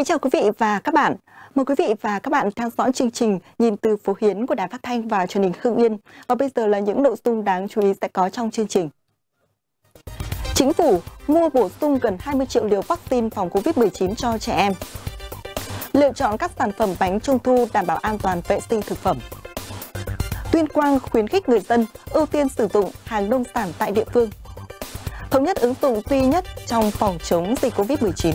chào quý vị và các bạn. Mời quý vị và các bạn theo dõi chương trình Nhìn từ phố Hiến của Đài Phát thanh và Truyền hình Hưng Yên. Và bây giờ là những nội dung đáng chú ý sẽ có trong chương trình. Chính phủ mua bổ sung gần 20 triệu liều vaccine phòng Covid-19 cho trẻ em. Lựa chọn các sản phẩm bánh trung thu đảm bảo an toàn vệ sinh thực phẩm. Tuyên Quang khuyến khích người dân ưu tiên sử dụng hàng nông sản tại địa phương. Thống nhất ứng dụng duy nhất trong phòng chống dịch Covid-19.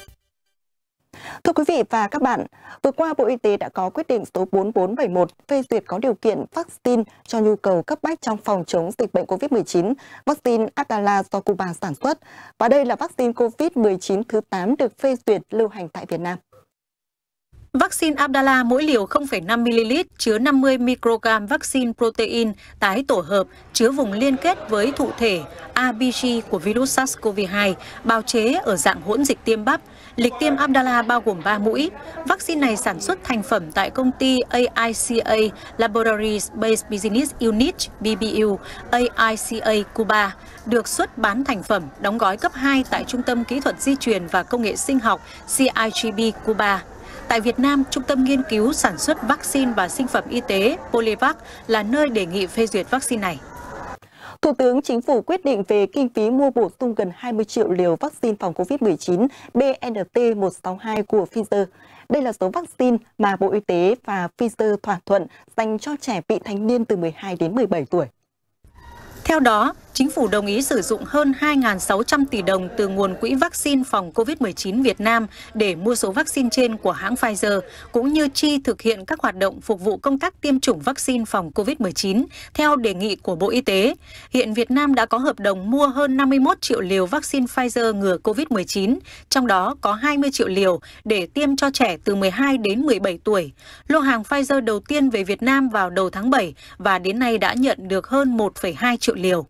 Thưa quý vị và các bạn, vừa qua Bộ Y tế đã có quyết định số 4471 phê duyệt có điều kiện vaccine cho nhu cầu cấp bách trong phòng chống dịch bệnh Covid-19, vaccine Abdala do Cuba sản xuất. Và đây là vaccine Covid-19 thứ 8 được phê duyệt lưu hành tại Việt Nam. Vaccine Abdala mỗi liều 0,5ml chứa 50 microgram vaccine protein tái tổ hợp chứa vùng liên kết với thụ thể RBG của virus SARS-CoV-2, bào chế ở dạng hỗn dịch tiêm bắp. Lịch tiêm Abdala bao gồm 3 mũi. Vaccine này sản xuất thành phẩm tại công ty AICA Laboratories Based Business Unit BBU AICA Cuba, được xuất bán thành phẩm đóng gói cấp 2 tại Trung tâm Kỹ thuật Di truyền và Công nghệ Sinh học CIGB Cuba. Tại Việt Nam, Trung tâm Nghiên cứu Sản xuất Vaccine và Sinh phẩm Y tế Polivac là nơi đề nghị phê duyệt vaccine này. Thủ tướng Chính phủ quyết định về kinh phí mua bổ sung gần 20 triệu liều vaccine phòng Covid-19 BNT162 của Pfizer. Đây là số vaccine mà Bộ Y tế và Pfizer thỏa thuận dành cho trẻ vị thành niên từ 12 đến 17 tuổi. Theo đó, Chính phủ đồng ý sử dụng hơn 2.600 tỷ đồng từ nguồn quỹ vaccine phòng COVID-19 Việt Nam để mua số vaccine trên của hãng Pfizer, cũng như chi thực hiện các hoạt động phục vụ công tác tiêm chủng vaccine phòng COVID-19 theo đề nghị của Bộ Y tế. Hiện Việt Nam đã có hợp đồng mua hơn 51 triệu liều vaccine Pfizer ngừa COVID-19, trong đó có 20 triệu liều để tiêm cho trẻ từ 12 đến 17 tuổi. Lô hàng Pfizer đầu tiên về Việt Nam vào đầu tháng 7 và đến nay đã nhận được hơn 1,2 triệu liều.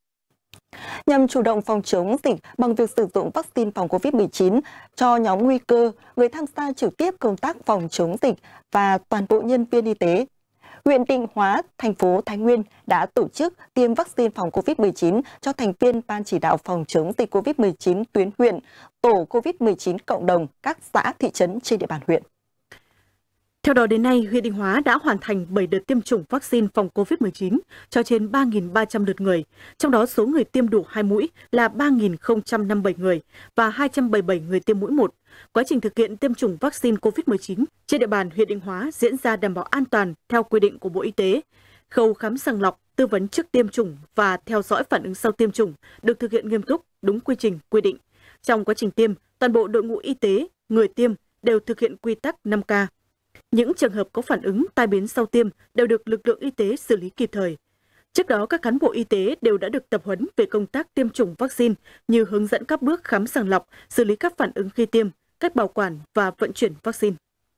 Nhằm chủ động phòng chống dịch bằng việc sử dụng vaccine phòng Covid-19 cho nhóm nguy cơ, người tham gia trực tiếp công tác phòng chống dịch và toàn bộ nhân viên y tế, huyện Định Hóa, thành phố Thái Nguyên đã tổ chức tiêm vaccine phòng Covid-19 cho thành viên Ban chỉ đạo phòng chống dịch Covid-19 tuyến huyện, tổ Covid-19 cộng đồng các xã, thị trấn trên địa bàn huyện. Theo đó đến nay, huyện Định Hóa đã hoàn thành 7 đợt tiêm chủng vaccine phòng COVID-19 cho trên 3.300 lượt người, trong đó số người tiêm đủ 2 mũi là 3.057 người và 277 người tiêm mũi 1. Quá trình thực hiện tiêm chủng vaccine COVID-19 trên địa bàn huyện Định Hóa diễn ra đảm bảo an toàn theo quy định của Bộ Y tế. Khâu khám sàng lọc, tư vấn trước tiêm chủng và theo dõi phản ứng sau tiêm chủng được thực hiện nghiêm túc, đúng quy trình, quy định. Trong quá trình tiêm, toàn bộ đội ngũ y tế, người tiêm đều thực hiện quy tắc 5K. Những trường hợp có phản ứng tai biến sau tiêm đều được lực lượng y tế xử lý kịp thời. Trước đó, các cán bộ y tế đều đã được tập huấn về công tác tiêm chủng vaccine như hướng dẫn các bước khám sàng lọc, xử lý các phản ứng khi tiêm, cách bảo quản và vận chuyển vaccine.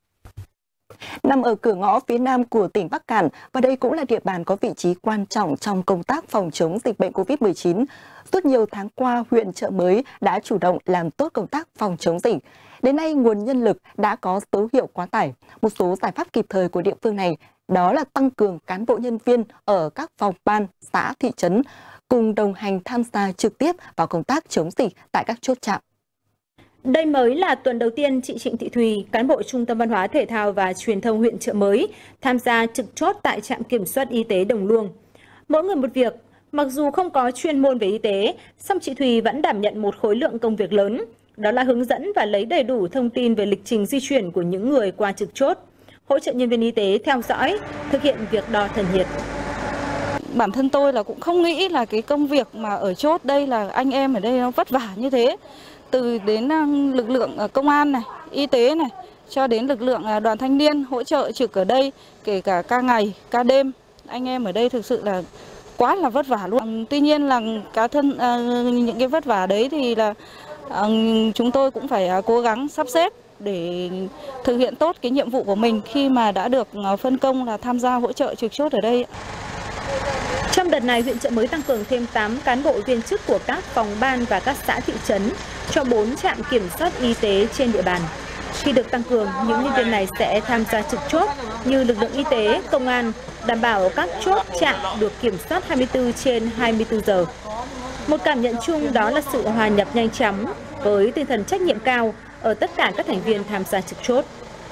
Nằm ở cửa ngõ phía nam của tỉnh Bắc Kạn và đây cũng là địa bàn có vị trí quan trọng trong công tác phòng chống dịch bệnh Covid-19. Suốt nhiều tháng qua, huyện Chợ Mới đã chủ động làm tốt công tác phòng chống dịch. Đến nay, nguồn nhân lực đã có dấu hiệu quá tải. Một số giải pháp kịp thời của địa phương này đó là tăng cường cán bộ nhân viên ở các phòng ban, xã, thị trấn, cùng đồng hành tham gia trực tiếp vào công tác chống dịch tại các chốt trạm. Đây mới là tuần đầu tiên chị Trịnh Thị Thùy, cán bộ Trung tâm Văn hóa Thể thao và Truyền thông huyện Chợ Mới, tham gia trực chốt tại trạm kiểm soát y tế Đồng Luông. Mỗi người một việc, mặc dù không có chuyên môn về y tế, song chị Thùy vẫn đảm nhận một khối lượng công việc lớn. Đó là hướng dẫn và lấy đầy đủ thông tin về lịch trình di chuyển của những người qua trực chốt, hỗ trợ nhân viên y tế theo dõi, thực hiện việc đo thân nhiệt. Bản thân tôi là cũng không nghĩ là cái công việc mà ở chốt đây là anh em ở đây nó vất vả như thế. Từ đến lực lượng công an này, y tế này, cho đến lực lượng đoàn thanh niên hỗ trợ trực ở đây, kể cả ca ngày, ca đêm. Anh em ở đây thực sự là quá là vất vả luôn. Tuy nhiên là những cái vất vả đấy thì là chúng tôi cũng phải cố gắng sắp xếp để thực hiện tốt cái nhiệm vụ của mình khi mà đã được phân công là tham gia hỗ trợ trực chốt ở đây. Trong đợt này, huyện Chợ Mới tăng cường thêm 8 cán bộ viên chức của các phòng ban và các xã thị trấn cho 4 trạm kiểm soát y tế trên địa bàn. Khi được tăng cường, những nhân viên này sẽ tham gia trực chốt như lực lượng y tế, công an, đảm bảo các chốt trạm được kiểm soát 24/24 giờ. Một cảm nhận chung đó là sự hòa nhập nhanh chóng với tinh thần trách nhiệm cao ở tất cả các thành viên tham gia trực chốt.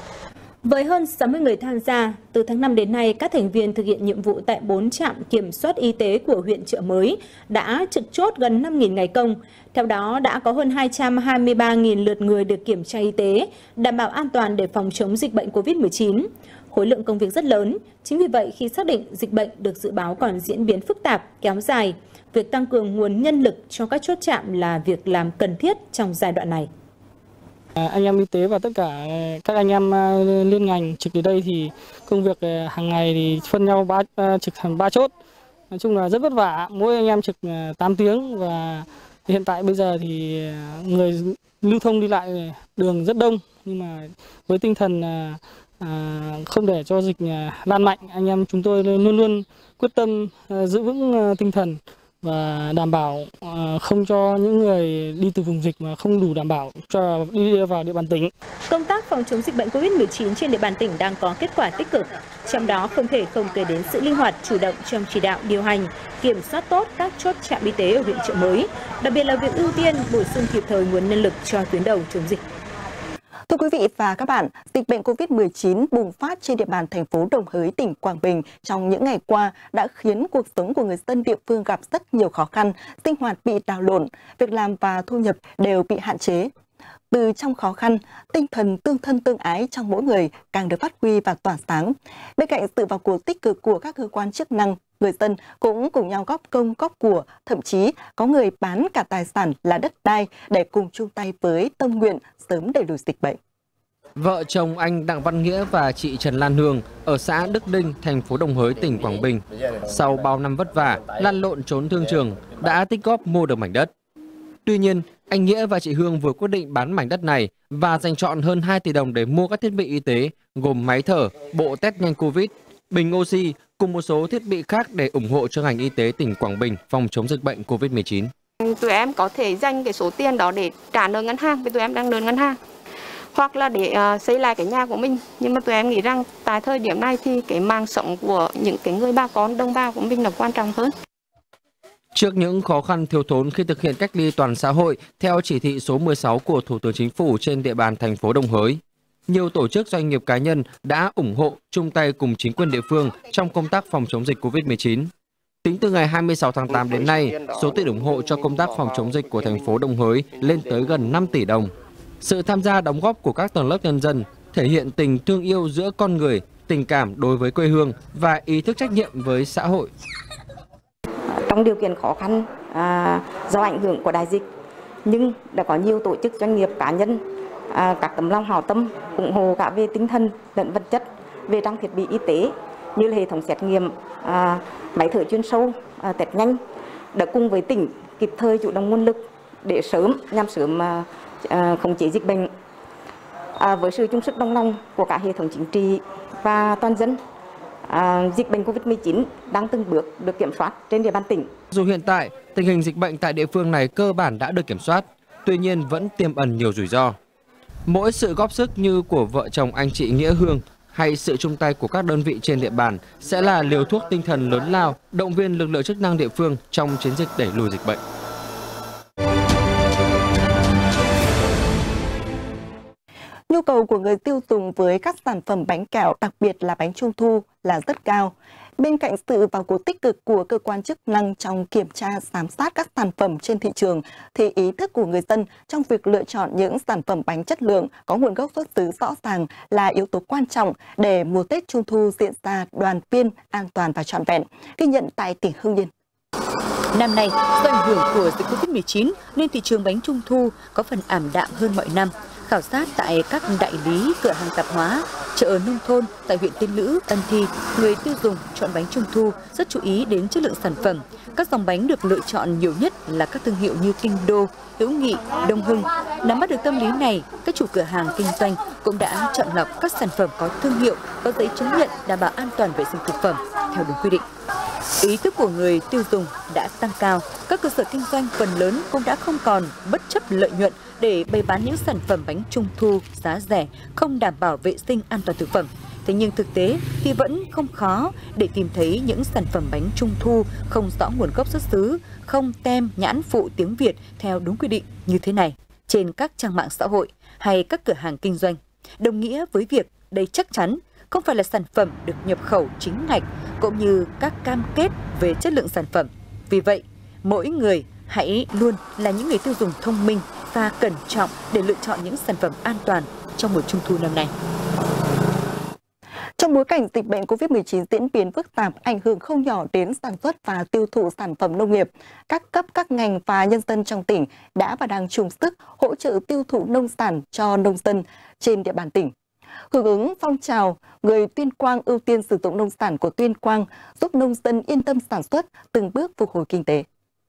Với hơn 60 người tham gia, từ tháng 5 đến nay, các thành viên thực hiện nhiệm vụ tại 4 trạm kiểm soát y tế của huyện Chợ Mới đã trực chốt gần 5.000 ngày công. Theo đó, đã có hơn 223.000 lượt người được kiểm tra y tế, đảm bảo an toàn để phòng chống dịch bệnh COVID-19. Khối lượng công việc rất lớn, chính vì vậy khi xác định dịch bệnh được dự báo còn diễn biến phức tạp, kéo dài, việc tăng cường nguồn nhân lực cho các chốt trạm là việc làm cần thiết trong giai đoạn này. Anh em y tế và tất cả các anh em liên ngành trực ở đây thì công việc hàng ngày thì phân nhau trực thành 3 chốt. Nói chung là rất vất vả, mỗi anh em trực 8 tiếng và hiện tại bây giờ thì người lưu thông đi lại đường rất đông, nhưng mà với tinh thần không để cho dịch lan mạnh, anh em chúng tôi luôn luôn quyết tâm giữ vững tinh thần và đảm bảo không cho những người đi từ vùng dịch mà không đủ đảm bảo cho đi vào địa bàn tỉnh. Công tác phòng chống dịch bệnh COVID-19 trên địa bàn tỉnh đang có kết quả tích cực, trong đó không thể không kể đến sự linh hoạt, chủ động trong chỉ đạo, điều hành, kiểm soát tốt các chốt trạm y tế ở huyện Chợ Mới, đặc biệt là việc ưu tiên bổ sung kịp thời nguồn nhân lực cho tuyến đầu chống dịch. Thưa quý vị và các bạn, dịch bệnh COVID-19 bùng phát trên địa bàn thành phố Đồng Hới, tỉnh Quảng Bình trong những ngày qua đã khiến cuộc sống của người dân địa phương gặp rất nhiều khó khăn, sinh hoạt bị đảo lộn, việc làm và thu nhập đều bị hạn chế. Từ trong khó khăn, tinh thần tương thân tương ái trong mỗi người càng được phát huy và tỏa sáng. Bên cạnh sự vào cuộc tích cực của các cơ quan chức năng, người dân cũng cùng nhau góp công góp của, thậm chí có người bán cả tài sản là đất đai để cùng chung tay với tâm nguyện sớm đẩy lùi dịch bệnh. Vợ chồng anh Đặng Văn Nghĩa và chị Trần Lan Hương ở xã Đức Đinh, thành phố Đồng Hới, tỉnh Quảng Bình, sau bao năm vất vả, lăn lộn trốn thương trường, đã tích góp mua được mảnh đất. Tuy nhiên, anh Nghĩa và chị Hương vừa quyết định bán mảnh đất này và dành trọn hơn 2 tỷ đồng để mua các thiết bị y tế gồm máy thở, bộ test nhanh Covid, bình oxy cùng một số thiết bị khác để ủng hộ cho ngành y tế tỉnh Quảng Bình phòng chống dịch bệnh Covid-19. Tụi em có thể dành cái số tiền đó để trả nợ ngân hàng, vì tụi em đang nợ ngân hàng, hoặc là để xây lại cái nhà của mình. Nhưng mà tụi em nghĩ rằng tại thời điểm này thì cái mạng sống của những cái người bà con đồng bào của mình là quan trọng hơn. Trước những khó khăn thiếu thốn khi thực hiện cách ly toàn xã hội theo chỉ thị số 16 của Thủ tướng Chính phủ trên địa bàn thành phố Đồng Hới, nhiều tổ chức doanh nghiệp cá nhân đã ủng hộ chung tay cùng chính quyền địa phương trong công tác phòng chống dịch Covid-19. Tính từ ngày 26 tháng 8 đến nay, số tiền ủng hộ cho công tác phòng chống dịch của thành phố Đồng Hới lên tới gần 5 tỷ đồng. Sự tham gia đóng góp của các tầng lớp nhân dân thể hiện tình thương yêu giữa con người, tình cảm đối với quê hương và ý thức trách nhiệm với xã hội. Trong điều kiện khó khăn do ảnh hưởng của đại dịch, nhưng đã có nhiều tổ chức doanh nghiệp cá nhân, các tấm lòng hảo tâm ủng hộ cả về tinh thần lẫn vật chất, về trang thiết bị y tế như là hệ thống xét nghiệm, máy thở chuyên sâu, test nhanh, đã cùng với tỉnh kịp thời chủ động nguồn lực để nhằm sớm khống chế dịch bệnh. Với sự chung sức đồng lòng của cả hệ thống chính trị và toàn dân, dịch bệnh Covid-19 đang từng bước được kiểm soát trên địa bàn tỉnh. Dù hiện tại tình hình dịch bệnh tại địa phương này cơ bản đã được kiểm soát, tuy nhiên vẫn tiềm ẩn nhiều rủi ro. Mỗi sự góp sức như của vợ chồng anh chị Nghĩa Hương hay sự chung tay của các đơn vị trên địa bàn sẽ là liều thuốc tinh thần lớn lao động viên lực lượng chức năng địa phương trong chiến dịch đẩy lùi dịch bệnh. Nhu cầu của người tiêu dùng với các sản phẩm bánh kẹo, đặc biệt là bánh trung thu là rất cao. Bên cạnh sự vào cuộc tích cực của cơ quan chức năng trong kiểm tra, giám sát các sản phẩm trên thị trường, thì ý thức của người dân trong việc lựa chọn những sản phẩm bánh chất lượng có nguồn gốc xuất xứ rõ ràng là yếu tố quan trọng để mùa Tết Trung thu diễn ra đoàn viên, an toàn và trọn vẹn. Ghi nhận tại tỉnh Hưng Yên. Năm nay, do ảnh hưởng của dịch Covid-19 nên thị trường bánh trung thu có phần ảm đạm hơn mọi năm. Khảo sát tại các đại lý, cửa hàng tạp hóa, chợ nông thôn tại huyện Tiên Lữ, Ân Thi, người tiêu dùng chọn bánh trung thu rất chú ý đến chất lượng sản phẩm. Các dòng bánh được lựa chọn nhiều nhất là các thương hiệu như Kinh Đô, Hữu Nghị, Đông Hưng. Nắm bắt được tâm lý này, các chủ cửa hàng kinh doanh cũng đã chọn lọc các sản phẩm có thương hiệu, có giấy chứng nhận đảm bảo an toàn vệ sinh thực phẩm theo đúng quy định. Ý thức của người tiêu dùng đã tăng cao, các cơ sở kinh doanh phần lớn cũng đã không còn bất chấp lợi nhuận để bày bán những sản phẩm bánh trung thu giá rẻ, không đảm bảo vệ sinh an toàn thực phẩm. Thế nhưng thực tế thì vẫn không khó để tìm thấy những sản phẩm bánh trung thu không rõ nguồn gốc xuất xứ, không tem nhãn phụ tiếng Việt theo đúng quy định như thế này trên các trang mạng xã hội hay các cửa hàng kinh doanh. Đồng nghĩa với việc đây chắc chắn không phải là sản phẩm được nhập khẩu chính ngạch cũng như các cam kết về chất lượng sản phẩm. Vì vậy, mỗi người hãy luôn là những người tiêu dùng thông minh và cẩn trọng để lựa chọn những sản phẩm an toàn trong mùa Trung thu năm nay. Trong bối cảnh dịch bệnh COVID-19 diễn biến phức tạp, ảnh hưởng không nhỏ đến sản xuất và tiêu thụ sản phẩm nông nghiệp, các cấp, các ngành và nhân dân trong tỉnh đã và đang chung sức hỗ trợ tiêu thụ nông sản cho nông dân trên địa bàn tỉnh. Hưởng ứng phong trào người Tuyên Quang ưu tiên sử dụng nông sản của Tuyên Quang, giúp nông dân yên tâm sản xuất, từng bước phục hồi kinh tế.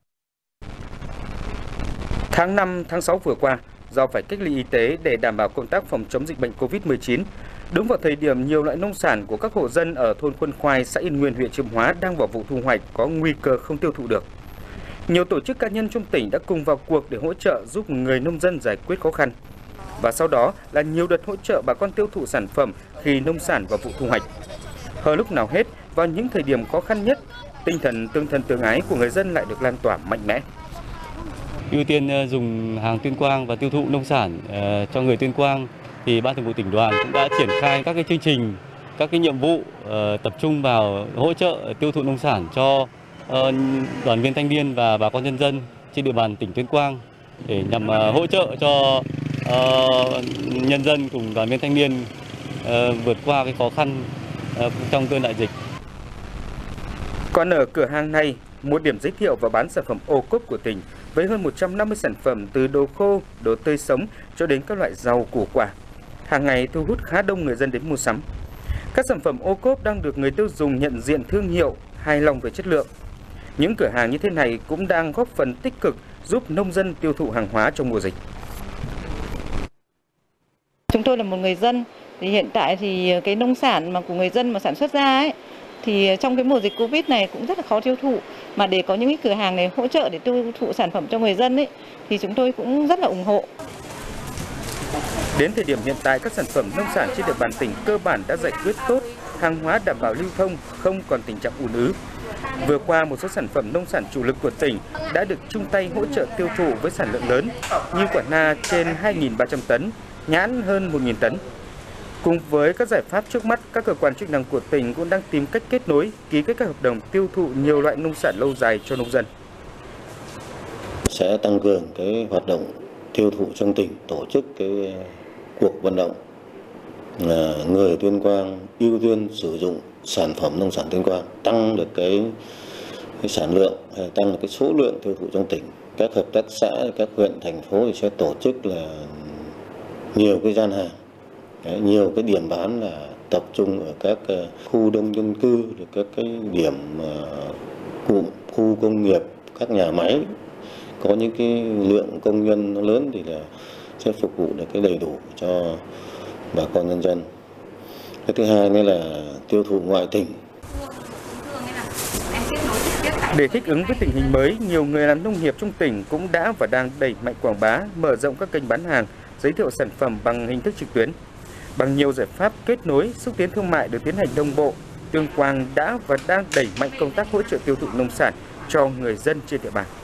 Tháng 5, tháng 6 vừa qua, do phải cách ly y tế để đảm bảo công tác phòng chống dịch bệnh COVID-19, đúng vào thời điểm nhiều loại nông sản của các hộ dân ở thôn Khuôn Khoai, xã Yên Nguyên, huyện Chiêm Hóa đang vào vụ thu hoạch có nguy cơ không tiêu thụ được. Nhiều tổ chức cá nhân trong tỉnh đã cùng vào cuộc để hỗ trợ giúp người nông dân giải quyết khó khăn. Và sau đó là nhiều đợt hỗ trợ bà con tiêu thụ sản phẩm khi nông sản vào vụ thu hoạch. Hơn lúc nào hết, vào những thời điểm khó khăn nhất, tinh thần tương thân tương ái của người dân lại được lan tỏa mạnh mẽ. Ưu tiên dùng hàng Tuyên Quang và tiêu thụ nông sản cho người Tuyên Quang, thì Ban Thường vụ Tỉnh đoàn cũng đã triển khai các cái chương trình, các cái nhiệm vụ tập trung vào hỗ trợ tiêu thụ nông sản cho đoàn viên thanh niên và bà con nhân dân trên địa bàn tỉnh Tuyên Quang để nhằm hỗ trợ cho nhân dân cùng đoàn viên thanh niên vượt qua cái khó khăn trong cơn đại dịch. Còn ở cửa hàng này, một điểm giới thiệu và bán sản phẩm ô cốp của tỉnh với hơn 150 sản phẩm từ đồ khô, đồ tươi sống cho đến các loại rau củ quả. Hàng ngày thu hút khá đông người dân đến mua sắm. Các sản phẩm ô cốp đang được người tiêu dùng nhận diện thương hiệu, hài lòng về chất lượng. Những cửa hàng như thế này cũng đang góp phần tích cực giúp nông dân tiêu thụ hàng hóa trong mùa dịch. Chúng tôi là một người dân, thì hiện tại thì cái nông sản mà của người dân mà sản xuất ra ấy, thì trong cái mùa dịch Covid này cũng rất là khó tiêu thụ. Mà để có những cái cửa hàng này hỗ trợ để tiêu thụ sản phẩm cho người dân ấy, thì chúng tôi cũng rất là ủng hộ. Đến thời điểm hiện tại, các sản phẩm nông sản trên địa bàn tỉnh cơ bản đã giải quyết tốt, hàng hóa đảm bảo lưu thông, không còn tình trạng ùn ứ. Vừa qua, một số sản phẩm nông sản chủ lực của tỉnh đã được chung tay hỗ trợ tiêu thụ với sản lượng lớn, như quả na trên 2.300 tấn, nhãn hơn 1.000 tấn. Cùng với các giải pháp trước mắt, các cơ quan chức năng của tỉnh cũng đang tìm cách kết nối, ký kết các hợp đồng tiêu thụ nhiều loại nông sản lâu dài cho nông dân. Sẽ tăng cường cái hoạt động tiêu thụ trong tỉnh, tổ chức cái cuộc vận động người Tuyên Quang ưu tiên sử dụng sản phẩm nông sản Tuyên Quang, tăng được cái sản lượng, tăng được cái số lượng tiêu thụ trong tỉnh. Các hợp tác xã, các huyện, thành phố thì sẽ tổ chức là nhiều cái gian hàng, nhiều cái điểm bán là tập trung ở các khu đông dân cư, các cái điểm cụm, khu công nghiệp, các nhà máy có những cái lượng công nhân nó lớn thì là sẽ phục vụ được cái đầy đủ cho bà con nhân dân. Cái thứ hai nữa là tiêu thụ ngoại tỉnh. Để thích ứng với tình hình mới, nhiều người làm nông nghiệp trong tỉnh cũng đã và đang đẩy mạnh quảng bá, mở rộng các kênh bán hàng, giới thiệu sản phẩm bằng hình thức trực tuyến. Bằng nhiều giải pháp kết nối, xúc tiến thương mại được tiến hành đồng bộ, Tuyên Quang đã và đang đẩy mạnh công tác hỗ trợ tiêu thụ nông sản cho người dân trên địa bàn.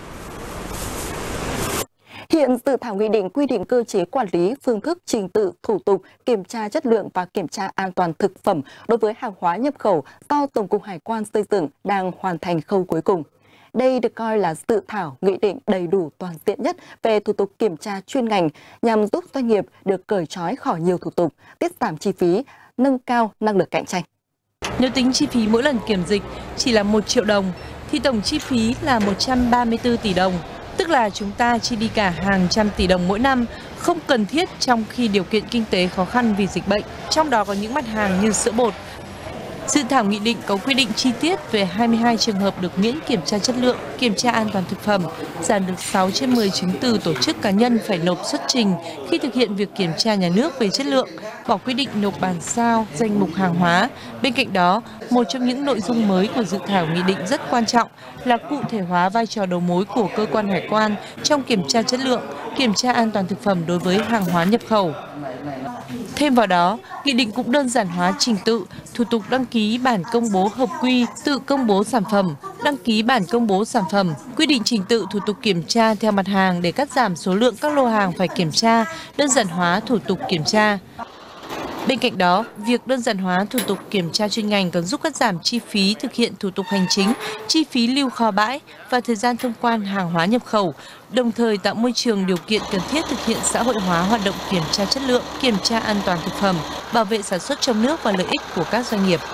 Hiện dự thảo nghị định quy định cơ chế quản lý, phương thức, trình tự, thủ tục, kiểm tra chất lượng và kiểm tra an toàn thực phẩm đối với hàng hóa nhập khẩu do Tổng cục Hải quan xây dựng đang hoàn thành khâu cuối cùng. Đây được coi là dự thảo nghị định đầy đủ toàn diện nhất về thủ tục kiểm tra chuyên ngành nhằm giúp doanh nghiệp được cởi trói khỏi nhiều thủ tục, tiết giảm chi phí, nâng cao năng lực cạnh tranh. Nếu tính chi phí mỗi lần kiểm dịch chỉ là 1 triệu đồng, thì tổng chi phí là 134 tỷ đồng. Tức là chúng ta chi đi cả hàng trăm tỷ đồng mỗi năm, không cần thiết trong khi điều kiện kinh tế khó khăn vì dịch bệnh. Trong đó có những mặt hàng như sữa bột. Dự thảo nghị định có quy định chi tiết về 22 trường hợp được miễn kiểm tra chất lượng, kiểm tra an toàn thực phẩm, giảm được 6 trên 10 chứng từ tổ chức cá nhân phải nộp xuất trình khi thực hiện việc kiểm tra nhà nước về chất lượng, bỏ quy định nộp bản sao, danh mục hàng hóa. Bên cạnh đó, một trong những nội dung mới của dự thảo nghị định rất quan trọng là cụ thể hóa vai trò đầu mối của cơ quan hải quan trong kiểm tra chất lượng, kiểm tra an toàn thực phẩm đối với hàng hóa nhập khẩu. Thêm vào đó, nghị định cũng đơn giản hóa trình tự, thủ tục đăng ký bản công bố hợp quy, tự công bố sản phẩm, đăng ký bản công bố sản phẩm, quy định trình tự thủ tục kiểm tra theo mặt hàng để cắt giảm số lượng các lô hàng phải kiểm tra, đơn giản hóa thủ tục kiểm tra. Bên cạnh đó, việc đơn giản hóa thủ tục kiểm tra chuyên ngành còn giúp cắt giảm chi phí thực hiện thủ tục hành chính, chi phí lưu kho bãi và thời gian thông quan hàng hóa nhập khẩu, đồng thời tạo môi trường điều kiện cần thiết thực hiện xã hội hóa hoạt động kiểm tra chất lượng, kiểm tra an toàn thực phẩm, bảo vệ sản xuất trong nước và lợi ích của các doanh nghiệp.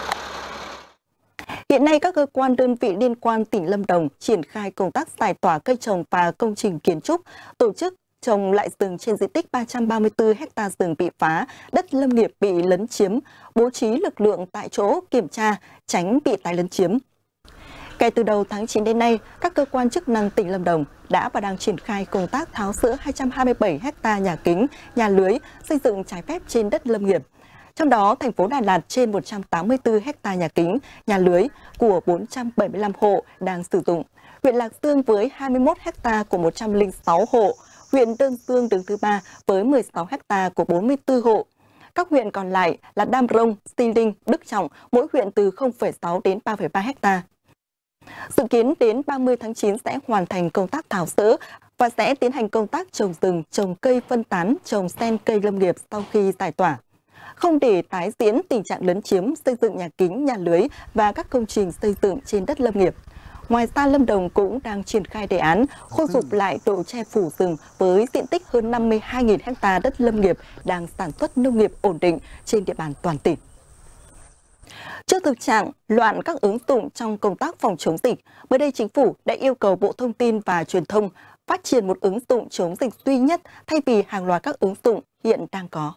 Hiện nay, các cơ quan đơn vị liên quan tỉnh Lâm Đồng triển khai công tác giải tỏa cây trồng và công trình kiến trúc, tổ chức trồng lại rừng trên diện tích 334 ha rừng bị phá, đất lâm nghiệp bị lấn chiếm, bố trí lực lượng tại chỗ kiểm tra, tránh bị tái lấn chiếm. Kể từ đầu tháng 9 đến nay, các cơ quan chức năng tỉnh Lâm Đồng đã và đang triển khai công tác tháo dỡ 227 ha nhà kính, nhà lưới xây dựng trái phép trên đất lâm nghiệp. Trong đó, thành phố Đà Lạt trên 184 ha nhà kính, nhà lưới của 475 hộ đang sử dụng. Huyện Lạc Dương với 21 ha của 106 hộ. Huyện Đơn Dương đứng thứ 3 với 16 ha của 44 hộ. Các huyện còn lại là Đam Rông, Si Linh, Đức Trọng, mỗi huyện từ 0,6 đến 3,3 ha. Dự kiến đến 30 tháng 9 sẽ hoàn thành công tác tháo dỡ và sẽ tiến hành công tác trồng rừng, trồng cây phân tán, trồng sen cây lâm nghiệp sau khi giải tỏa. Không để tái diễn tình trạng lấn chiếm, xây dựng nhà kính, nhà lưới và các công trình xây dựng trên đất lâm nghiệp. Ngoài ra, Lâm Đồng cũng đang triển khai đề án khôi phục lại độ che phủ rừng với diện tích hơn 52.000 ha đất lâm nghiệp đang sản xuất nông nghiệp ổn định trên địa bàn toàn tỉnh. Trước thực trạng loạn các ứng dụng trong công tác phòng chống dịch, mới đây Chính phủ đã yêu cầu Bộ Thông tin và Truyền thông phát triển một ứng dụng chống dịch duy nhất thay vì hàng loạt các ứng dụng hiện đang có.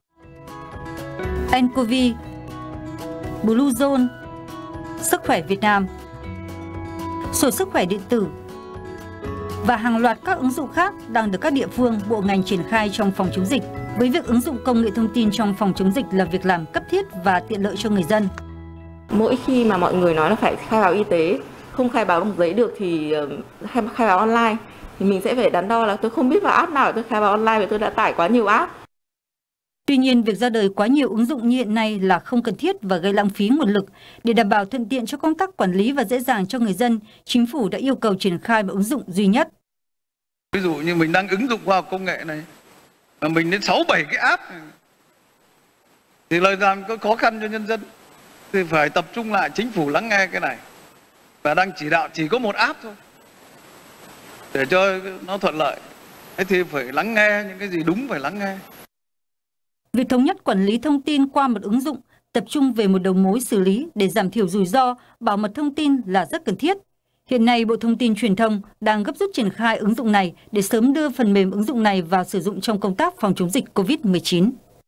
nCoV, Bluezone, Sức khỏe Việt Nam, sổ sức khỏe điện tử và hàng loạt các ứng dụng khác đang được các địa phương, bộ ngành triển khai trong phòng chống dịch. Với việc ứng dụng công nghệ thông tin trong phòng chống dịch là việc làm cấp thiết và tiện lợi cho người dân. Mỗi khi mà mọi người nói là phải khai báo y tế, không khai báo bằng giấy được thì khai báo online, thì mình sẽ phải đắn đo là tôi không biết vào app nào để tôi khai báo online vì tôi đã tải quá nhiều app. Tuy nhiên, việc ra đời quá nhiều ứng dụng như hiện nay là không cần thiết và gây lãng phí nguồn lực. Để đảm bảo thuận tiện cho công tác quản lý và dễ dàng cho người dân, Chính phủ đã yêu cầu triển khai một ứng dụng duy nhất. Ví dụ như mình đang ứng dụng khoa học công nghệ này, mà mình đến 6-7 cái app này, thì lời làm có khó khăn cho nhân dân. Thì phải tập trung lại, Chính phủ lắng nghe cái này. Và đang chỉ đạo chỉ có một app thôi, để cho nó thuận lợi. Thế thì phải lắng nghe, những cái gì đúng phải lắng nghe. Việc thống nhất quản lý thông tin qua một ứng dụng, tập trung về một đầu mối xử lý để giảm thiểu rủi ro, bảo mật thông tin là rất cần thiết. Hiện nay, Bộ Thông tin Truyền thông đang gấp rút triển khai ứng dụng này để sớm đưa phần mềm ứng dụng này vào sử dụng trong công tác phòng chống dịch COVID-19.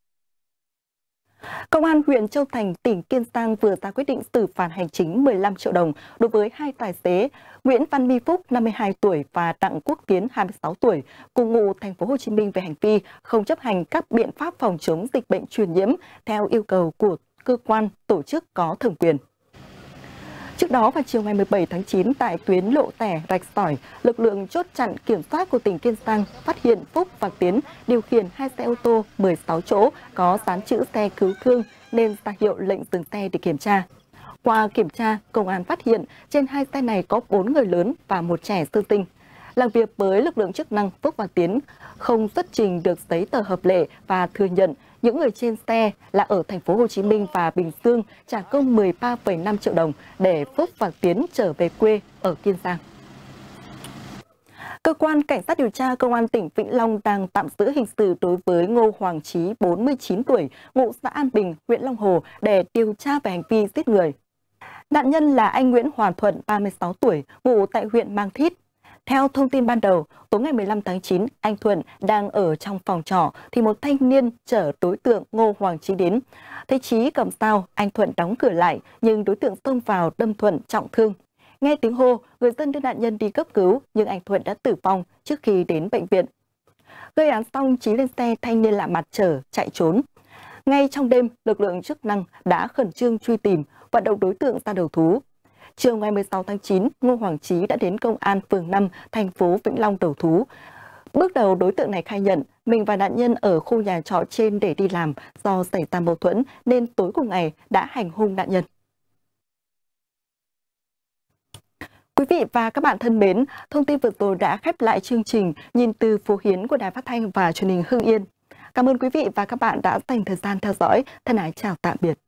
Công an huyện Châu Thành, tỉnh Kiên Giang vừa ra quyết định xử phạt hành chính 15 triệu đồng đối với hai tài xế Nguyễn Văn My Phúc, 52 tuổi và Đặng Quốc Tiến, 26 tuổi, cùng ngụ thành phố Hồ Chí Minh về hành vi không chấp hành các biện pháp phòng chống dịch bệnh truyền nhiễm theo yêu cầu của cơ quan tổ chức có thẩm quyền. Trước đó, vào chiều ngày 17 tháng 9, tại tuyến Lộ Tẻ, Rạch Sỏi, lực lượng chốt chặn kiểm soát của tỉnh Kiên Giang phát hiện Phúc và Tiến điều khiển hai xe ô tô 16 chỗ có dán chữ xe cứu thương nên ra hiệu lệnh dừng xe để kiểm tra. Qua kiểm tra, công an phát hiện trên hai xe này có 4 người lớn và một trẻ sơ sinh. Làm việc với lực lượng chức năng, Phúc và Tiến không xuất trình được giấy tờ hợp lệ và thừa nhận những người trên xe là ở thành phố Hồ Chí Minh và Bình Dương trả công 13,5 triệu đồng để Phúc và Tiến trở về quê ở Kiên Giang. Cơ quan Cảnh sát điều tra Công an tỉnh Vĩnh Long đang tạm giữ hình sự đối với Ngô Hoàng Trí, 49 tuổi, ngụ xã An Bình, huyện Long Hồ để điều tra về hành vi giết người. Nạn nhân là anh Nguyễn Hoàn Thuận, 36 tuổi, ngụ tại huyện Mang Thít. Theo thông tin ban đầu, tối ngày 15 tháng 9, anh Thuận đang ở trong phòng trọ thì một thanh niên chở đối tượng Ngô Hoàng Trí đến. Thấy Trí cầm dao, anh Thuận đóng cửa lại nhưng đối tượng xông vào đâm Thuận trọng thương. Nghe tiếng hô, người dân đưa nạn nhân đi cấp cứu nhưng anh Thuận đã tử vong trước khi đến bệnh viện. Gây án xong, Trí lên xe thanh niên lạ mặt chở chạy trốn. Ngay trong đêm, lực lượng chức năng đã khẩn trương truy tìm, vận động đối tượng ra đầu thú. Chiều ngày 16 tháng 9, Ngô Hoàng Trí đã đến công an phường 5, thành phố Vĩnh Long đầu thú. Bước đầu, đối tượng này khai nhận mình và nạn nhân ở khu nhà trọ trên để đi làm, do xảy ra mâu thuẫn nên tối cùng ngày đã hành hung nạn nhân. Quý vị và các bạn thân mến, thông tin vừa rồi đã khép lại chương trình Nhìn từ phố Hiến của Đài Phát thanh và Truyền hình Hưng Yên. Cảm ơn quý vị và các bạn đã dành thời gian theo dõi. Thân ái chào tạm biệt.